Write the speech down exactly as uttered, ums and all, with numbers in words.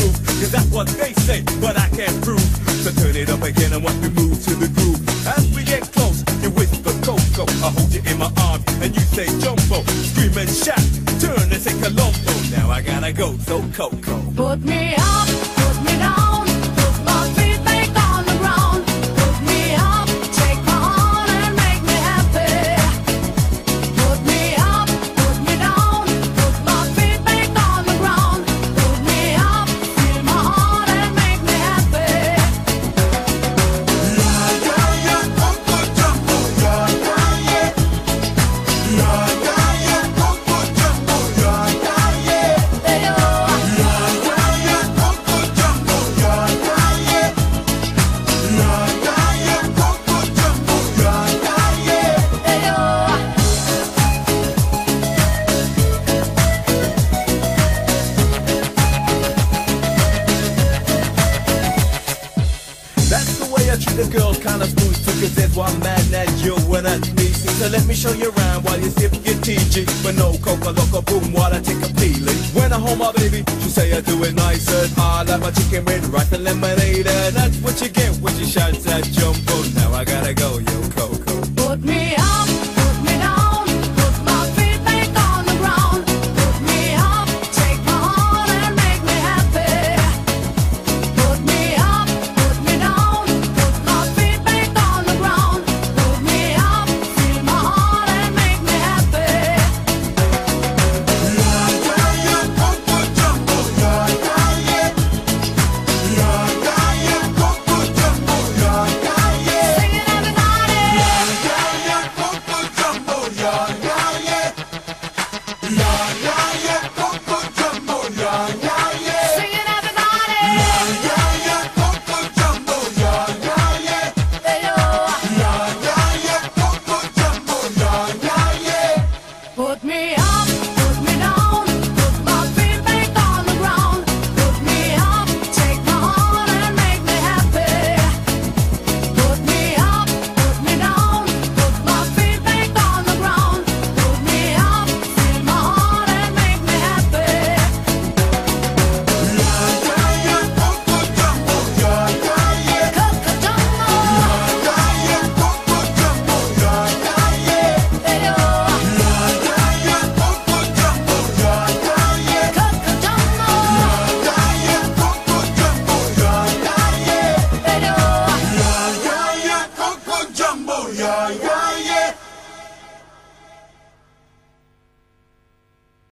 roof, cause that's what they say, but I can't prove. So turn it up again and watch me move to the groove. As we get close, you whisper Coco, I hold you in my arms and you say Jumbo. Scream and shout, turn and say Colombo. Now I gotta go, so Coco. Put me up, put me down, put my feet back on the ground. Put me up, take my hand and make me happy. Put me up, put me down, put my feet back on the ground. Put me up, feel my heart and make me happy. Yeah, yeah, yeah, Coco Jumbo, yeah, yeah, yeah. Yeah, yeah, yeah, Coco Jumbo, yeah, yeah, yeah. Hey, oh. Yeah, yeah, yeah, Coco Jumbo, yeah, yeah, yeah. Yeah, yeah, yeah, Coco Jumbo, yeah, yeah, yeah. Hey, oh. That's the way I treat a girl, kinda smooth too, cause there's one man that you and not me. So let me show you around while you sip your T G. But no coca loco boom while I take a peeling. When I hold my baby, she say I do it nicer. I like my chicken with rice and lemonade, and that's what you get when she shouts at Jumbo. Now I gotta go,